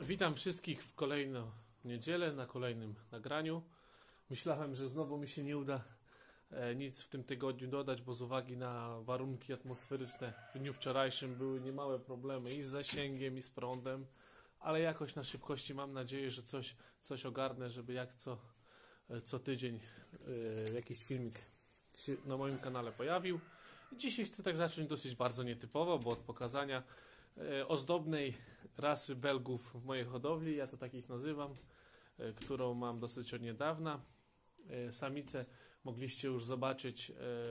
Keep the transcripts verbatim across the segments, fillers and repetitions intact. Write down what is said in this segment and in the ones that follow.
Witam wszystkich w kolejną niedzielę na kolejnym nagraniu. Myślałem, że znowu mi się nie uda e, nic w tym tygodniu dodać, bo z uwagi na warunki atmosferyczne w dniu wczorajszym były niemałe problemy i z zasięgiem, i z prądem, ale jakoś na szybkości mam nadzieję, że coś, coś ogarnę, żeby jak co, e, co tydzień e, jakiś filmik się na moim kanale pojawił. Dzisiaj chcę tak zacząć dosyć bardzo nietypowo, bo od pokazania ozdobnej rasy Belgów w mojej hodowli, ja to takich nazywam, którą mam dosyć od niedawna. Samice mogliście już zobaczyć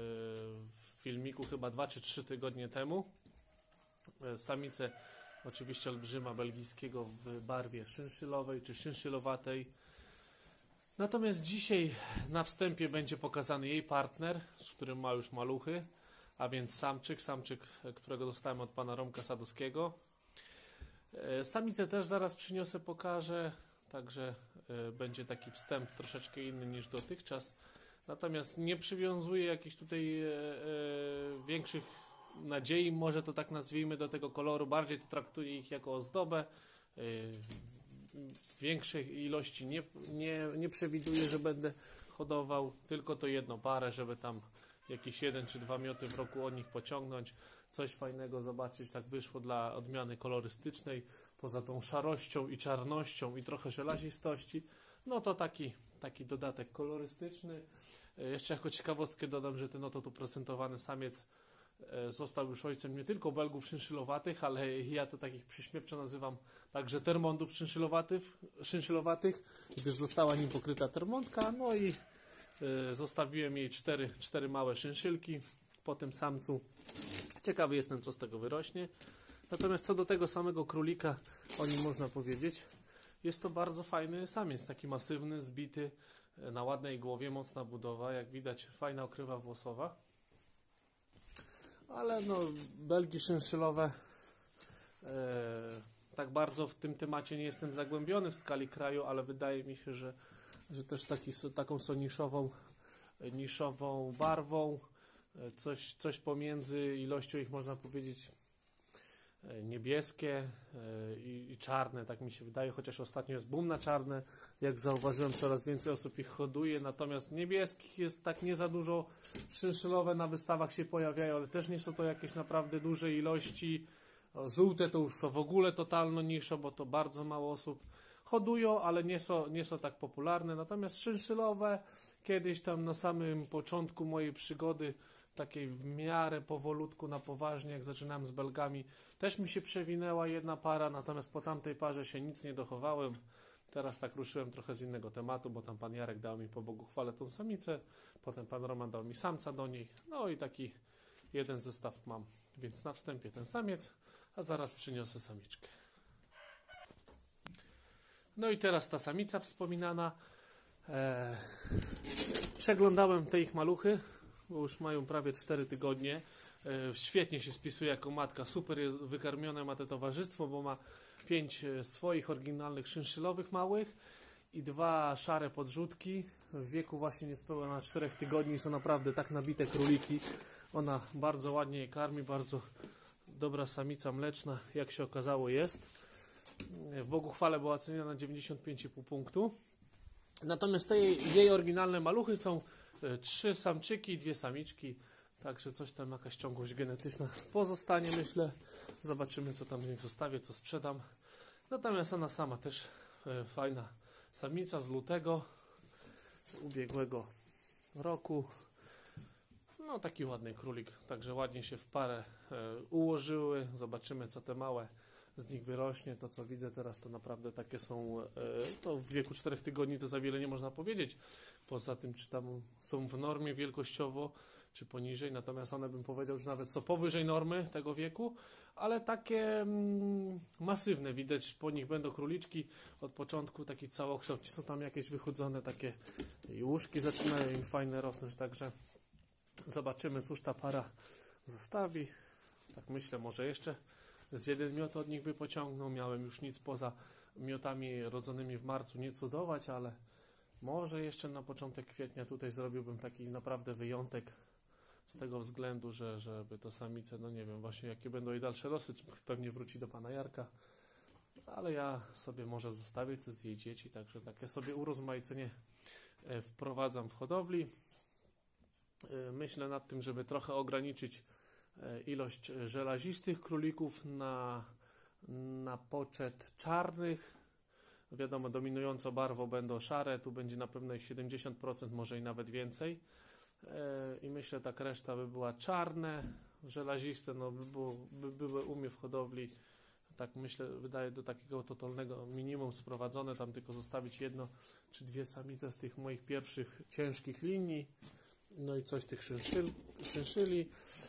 w filmiku chyba dwa czy trzy tygodnie temu. Samice oczywiście olbrzyma belgijskiego w barwie szynszylowej czy szynszylowatej. Natomiast dzisiaj na wstępie będzie pokazany jej partner, z którym ma już maluchy, a więc samczyk, samczyk, którego dostałem od pana Romka Sadowskiego. Samicę też zaraz przyniosę, pokażę, także będzie taki wstęp troszeczkę inny niż dotychczas. Natomiast nie przywiązuję jakichś tutaj e, e, większych nadziei, może to tak nazwijmy, do tego koloru. Bardziej to traktuję ich jako ozdobę. E, większej ilości nie, nie, nie przewiduję, że będę hodował, tylko to jedną parę, żeby tam jakieś jeden czy dwa mioty w roku od nich pociągnąć, coś fajnego zobaczyć. Tak wyszło dla odmiany kolorystycznej, poza tą szarością i czarnością i trochę żelazistości, no to taki, taki dodatek kolorystyczny. Jeszcze jako ciekawostkę dodam, że ten oto tu prezentowany samiec został już ojcem nie tylko Belgów szynszylowatych, ale ja to takich przyśmiewczo nazywam także termondów szynszylowatych, szynszylowatych, gdyż została nim pokryta termondka, no i zostawiłem jej cztery, cztery małe szynszylki po tym samcu. Ciekawy jestem, co z tego wyrośnie. Natomiast co do tego samego królika, o nim można powiedzieć, jest to bardzo fajny samiec, taki masywny, zbity, na ładnej głowie, mocna budowa, jak widać fajna okrywa włosowa. Ale no, Belgi szynszylowe, e, tak bardzo w tym temacie nie jestem zagłębiony w skali kraju, ale wydaje mi się, że że też taki, taką są niszową, niszową barwą, coś, coś pomiędzy ilością ich, można powiedzieć, niebieskie i, i czarne, tak mi się wydaje, chociaż ostatnio jest boom na czarne, jak zauważyłem, coraz więcej osób ich hoduje, natomiast niebieskich jest tak nie za dużo, szynszylowe na wystawach się pojawiają, ale też nie są to jakieś naprawdę duże ilości. Żółte to już są w ogóle totalną niszą, bo to bardzo mało osób hodują, ale nie są, nie są tak popularne. Natomiast szynszylowe, kiedyś tam na samym początku mojej przygody, takiej w miarę powolutku na poważnie, jak zaczynałem z Belgami, też mi się przewinęła jedna para, natomiast po tamtej parze się nic nie dochowałem. Teraz tak ruszyłem trochę z innego tematu, bo tam pan Jarek dał mi, po Bogu chwalę, tą samicę, potem pan Roman dał mi samca do niej, no i taki jeden zestaw mam. Więc na wstępie ten samiec, a zaraz przyniosę samiczkę. No i teraz ta samica wspominana. Eee, przeglądałem te ich maluchy, bo już mają prawie cztery tygodnie. Eee, świetnie się spisuje jako matka, super jest wykarmione, ma to towarzystwo, bo ma pięć swoich oryginalnych szynszylowych małych i dwa szare podrzutki. W wieku właśnie niespełna czterech tygodni są naprawdę tak nabite króliki. Ona bardzo ładnie je karmi, bardzo dobra samica mleczna, jak się okazało jest. W Bogu chwale była ceniona na dziewięćdziesiąt pięć i pół punktu. Natomiast te jej, jej oryginalne maluchy są trzy samczyki i dwie samiczki. Także coś tam, jakaś ciągłość genetyczna pozostanie, myślę. Zobaczymy, co tam z nich zostawię, co sprzedam. Natomiast ona sama też e, fajna samica z lutego ubiegłego roku. No taki ładny królik, także ładnie się w parę e, ułożyły. Zobaczymy, co te małe z nich wyrośnie. To, co widzę teraz, to naprawdę takie są, e, to w wieku czterech tygodni to za wiele nie można powiedzieć. Poza tym, czy tam są w normie wielkościowo, czy poniżej. Natomiast one, bym powiedział, że nawet są powyżej normy tego wieku, ale takie mm, masywne. Widać, po nich będą króliczki od początku, taki całokształt. Są tam jakieś wychudzone takie łóżki, zaczynają im fajne rosnąć, także zobaczymy, cóż ta para zostawi. Tak myślę, może jeszcze z jeden miot od nich by pociągnął. Miałem już nic poza miotami rodzonymi w marcu nie cudować, ale może jeszcze na początek kwietnia tutaj zrobiłbym taki naprawdę wyjątek z tego względu, że żeby to samice, no nie wiem właśnie jakie będą jej dalsze losy, czy pewnie wróci do pana Jarka. ale ja sobie może zostawię coś z jej dzieci, także takie sobie urozmaicenie wprowadzam w hodowli. Myślę nad tym, żeby trochę ograniczyć ilość żelazistych królików na, na poczet czarnych. Wiadomo, dominującą barwą będą szare, tu będzie na pewno ich siedemdziesiąt procent, może i nawet więcej. I myślę, tak reszta by była czarne, żelaziste, no by, było, by były u mnie w hodowli, tak myślę, wydaje do takiego totalnego minimum sprowadzone, tam tylko zostawić jedno czy dwie samice z tych moich pierwszych ciężkich linii, no i coś tych szyszyl, szyszyli.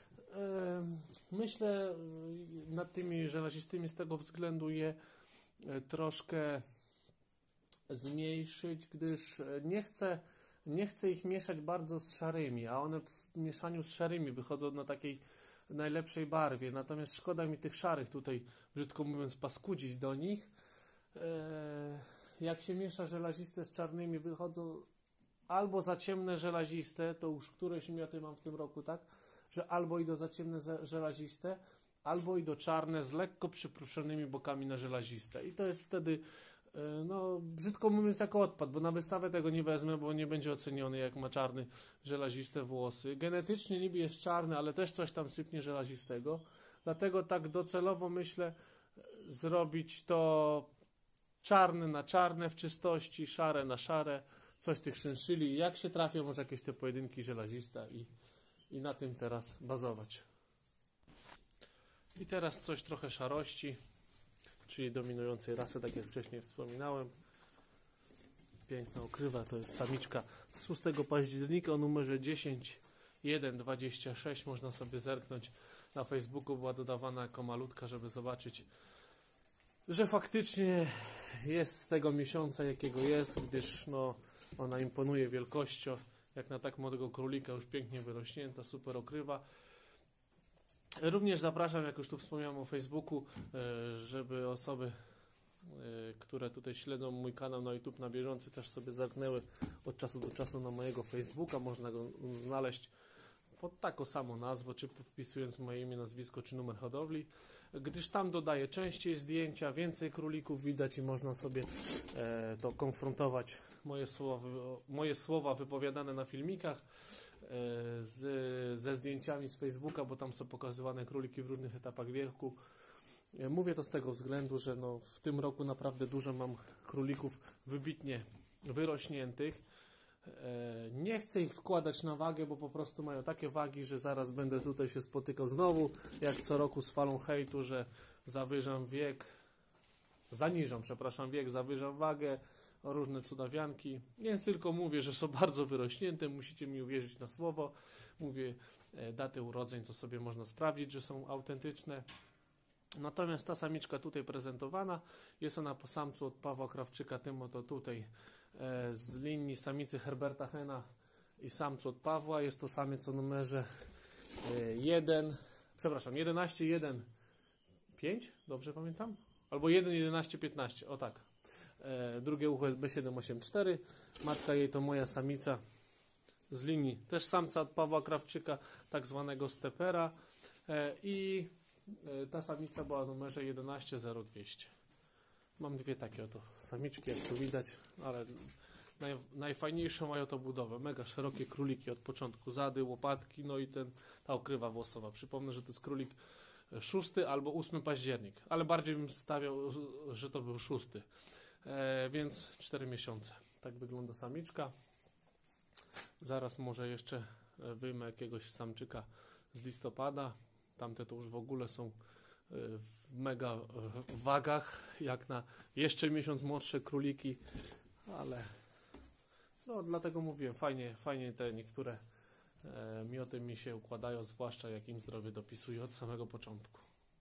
Myślę nad tymi żelazistymi z tego względu je troszkę zmniejszyć, gdyż nie chcę, nie chcę ich mieszać bardzo z szarymi, a one w mieszaniu z szarymi wychodzą na takiej najlepszej barwie, natomiast szkoda mi tych szarych tutaj, brzydko mówiąc, paskudzić do nich. Jak się miesza żelaziste z czarnymi, wychodzą albo za ciemne żelaziste, to już któreś mioty mam w tym roku, tak, że albo idą za ciemne żelaziste, albo idą czarne z lekko przypruszonymi bokami na żelaziste. I to jest wtedy, no brzydko mówiąc, jako odpad, bo na wystawę tego nie wezmę, bo nie będzie oceniony, jak ma czarny, żelaziste włosy. Genetycznie niby jest czarny, ale też coś tam sypnie żelazistego. Dlatego tak docelowo myślę zrobić to czarne na czarne w czystości, szare na szare, coś tych szynszyli. Jak się trafią, może jakieś te pojedynki żelazista i, i na tym teraz bazować. I teraz coś trochę szarości, czyli dominującej rasy, tak jak wcześniej wspominałem. Piękna okrywa, to jest samiczka z szóstego października o numerze dziesięć jeden dwadzieścia sześć. Można sobie zerknąć na Facebooku, była dodawana jako malutka, żeby zobaczyć, że faktycznie jest z tego miesiąca, jakiego jest, gdyż no, ona imponuje wielkością, jak na tak młodego królika, już pięknie wyrośnięta, super okrywa. Również zapraszam, jak już tu wspomniałem o Facebooku, żeby osoby, które tutaj śledzą mój kanał na YouTube na bieżąco, też sobie zerknęły od czasu do czasu na mojego Facebooka. Można go znaleźć pod taką samą nazwą, czy wpisując moje imię, nazwisko, czy numer hodowli, gdyż tam dodaję częściej zdjęcia, więcej królików widać i można sobie e, to konfrontować, moje słowa, moje słowa wypowiadane na filmikach e, z, ze zdjęciami z Facebooka, bo tam są pokazywane króliki w różnych etapach wieku. E, mówię to z tego względu, że no, w tym roku naprawdę dużo mam królików wybitnie wyrośniętych. Nie chcę ich wkładać na wagę, bo po prostu mają takie wagi, że zaraz będę tutaj się spotykał znowu, jak co roku z falą hejtu, że zawyżam wiek, zaniżam, przepraszam, wiek, zawyżam wagę, różne cudawianki. Więc tylko mówię, że są bardzo wyrośnięte, musicie mi uwierzyć na słowo. Mówię daty urodzeń, co sobie można sprawdzić, że są autentyczne. Natomiast ta samiczka tutaj prezentowana, jest ona po samcu od Pawła Krawczyka, tym oto tutaj z linii samicy Herberta Hena i samcu od Pawła. Jest to samiec o numerze jeden, przepraszam, jedenaście jeden pięć, dobrze pamiętam? Albo jeden jedenaście piętnaście, o tak. Drugie ucho jest B siedem osiem cztery. Matka jej to moja samica z linii też samca od Pawła Krawczyka, tak zwanego stepera. I ta samica była o numerze jedenaście zero dwieście. Mam dwie takie oto samiczki, jak tu widać, ale naj, najfajniejszą mają to budowę. Mega szerokie króliki od początku, zady, łopatki, no i ten, ta okrywa włosowa. Przypomnę, że to jest królik szósty albo ósmy październik, ale bardziej bym stawiał, że to był szósty, e, więc cztery miesiące. Tak wygląda samiczka. Zaraz może jeszcze wyjmę jakiegoś samczyka z listopada. Tamte to już w ogóle są w mega wagach, jak na jeszcze miesiąc młodsze króliki, ale no dlatego mówiłem, fajnie, fajnie te niektóre e, mioty mi się układają, zwłaszcza jak im zdrowie dopisuje od samego początku.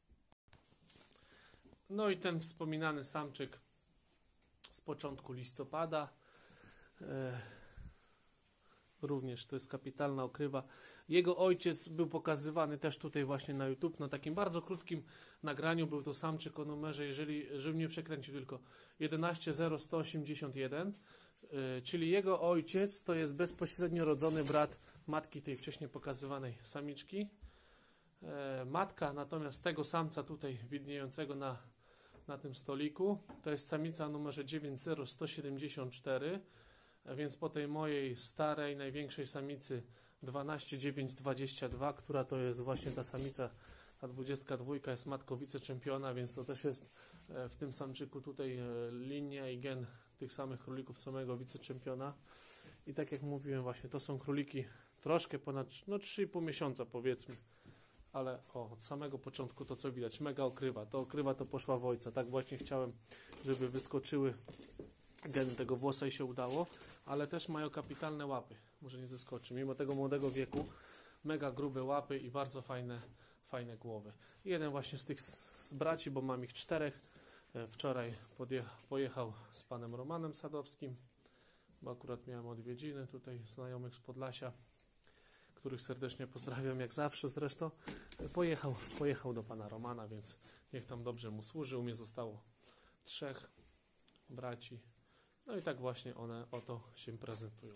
No i ten wspominany samczyk z początku listopada, e, również to jest kapitalna okrywa. Jego ojciec był pokazywany też tutaj właśnie na YouTube, na takim bardzo krótkim nagraniu. Był to samczyk o numerze, jeżeli, żebym nie przekręcił, tylko jedenaście zero sto osiemdziesiąt jeden, yy, czyli jego ojciec to jest bezpośrednio rodzony brat matki tej wcześniej pokazywanej samiczki. Yy, matka natomiast tego samca tutaj widniejącego na, na tym stoliku. To jest samica o numerze dziewięć zero jeden siedem cztery, więc po tej mojej starej, największej samicy dwanaście dziewięć dwadzieścia dwa, która to jest właśnie ta samica, ta dwudziestka dwa jest matką wiceczempiona, więc to też jest w tym samczyku tutaj linia i gen tych samych królików samego wiceczempiona. I tak jak mówiłem właśnie, to są króliki troszkę ponad no, trzy i pół miesiąca powiedzmy. Ale o, od samego początku to co widać, mega okrywa. To okrywa to poszła w ojca. Tak właśnie chciałem, żeby wyskoczyły geny tego włosa i się udało. Ale też mają kapitalne łapy. Może nie zeskoczy. Mimo tego młodego wieku, mega grube łapy i bardzo fajne, fajne głowy. Jeden właśnie z tych z braci, bo mam ich czterech. Wczoraj pojechał z panem Romanem Sadowskim, bo akurat miałem odwiedziny tutaj znajomych z Podlasia, których serdecznie pozdrawiam, jak zawsze zresztą. Pojechał, pojechał do pana Romana, więc niech tam dobrze mu służy. U mnie zostało trzech braci. No i tak właśnie one oto się prezentują.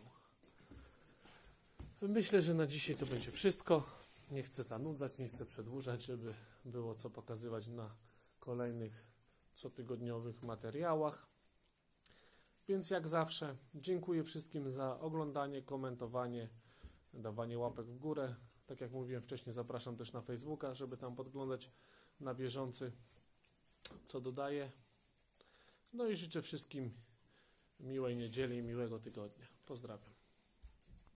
Myślę, że na dzisiaj to będzie wszystko. Nie chcę zanudzać, nie chcę przedłużać, żeby było co pokazywać na kolejnych cotygodniowych materiałach. Więc jak zawsze dziękuję wszystkim za oglądanie, komentowanie, dawanie łapek w górę. Tak jak mówiłem wcześniej, zapraszam też na Facebooka, żeby tam podglądać na bieżący, co dodaję. No i życzę wszystkim miłej niedzieli i miłego tygodnia. Pozdrawiam.